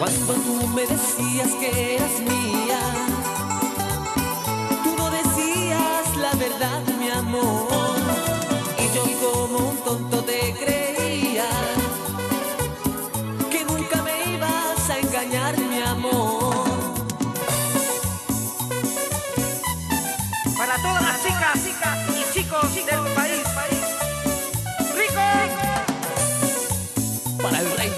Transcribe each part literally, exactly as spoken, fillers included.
Cuando tú me decías que eras mía, tú no decías la verdad, mi amor, y yo como un tonto te creía que nunca me ibas a engañar, mi amor. Para todas las chicas y chicos del país, ¡rico! Para el rey.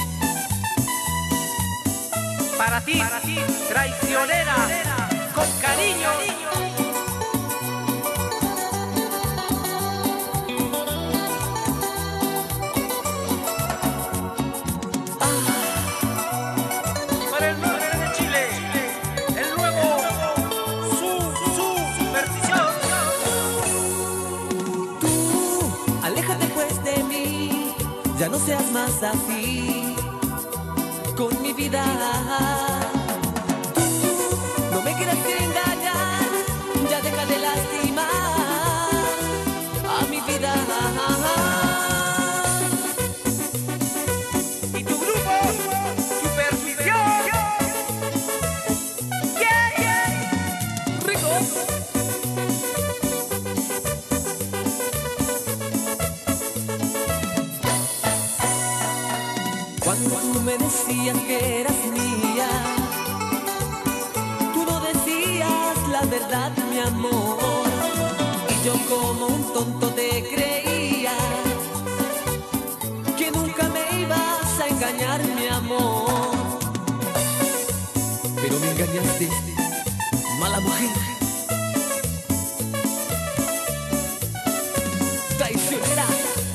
Para ti, para ti, traicionera, con cariño. Y para el norte de Chile, el nuevo su, su, superstición. Tú, aléjate pues de mí, ya no seas más así con mi vida. Tú no me quieres engañar, ya deja de lastimar a mi vida. Y tu grupo, superstición. Yeah, yeah. Rico. Cuando tú me decías que eras mía, tú no decías la verdad, mi amor, y yo como un tonto te creía que nunca me ibas a engañar, mi amor. Pero me engañaste, mala mujer, traicionera.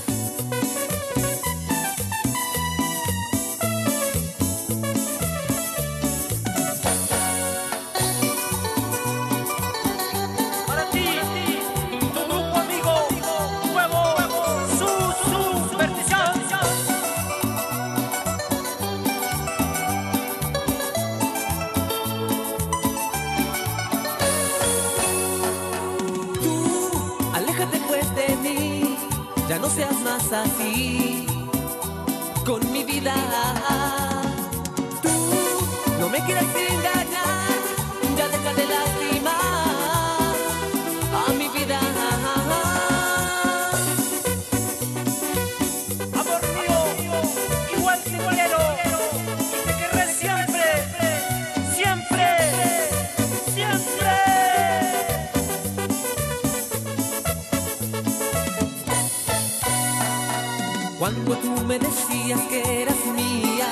Aléjate pues de mí, ya no seas más así con mi vida. Tú no me quieres engañar, ya deja de lastimar a mi vida. Amor mío, igual te quiero y te querré siempre, siempre, siempre. Cuando tú me decías que eras mía,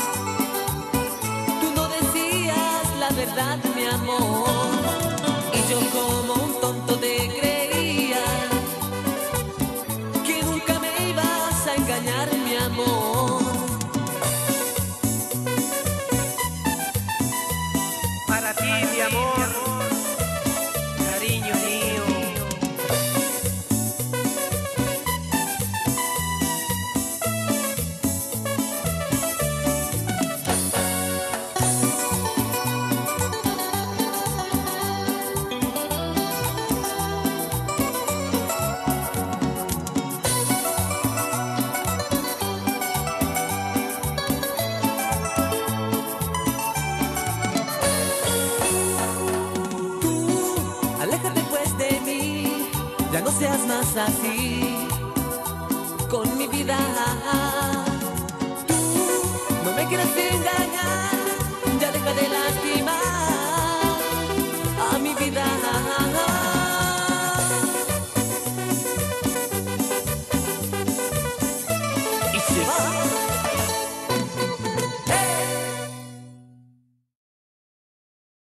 tú no decías la verdad, mi amor, y yo como un tonto te creía que nunca me ibas a engañar, mi amor. Para ti, mi amor, cariño mío. Aléjate pues de mí, ya no seas más así con mi vida. Tú no me quieres engañar,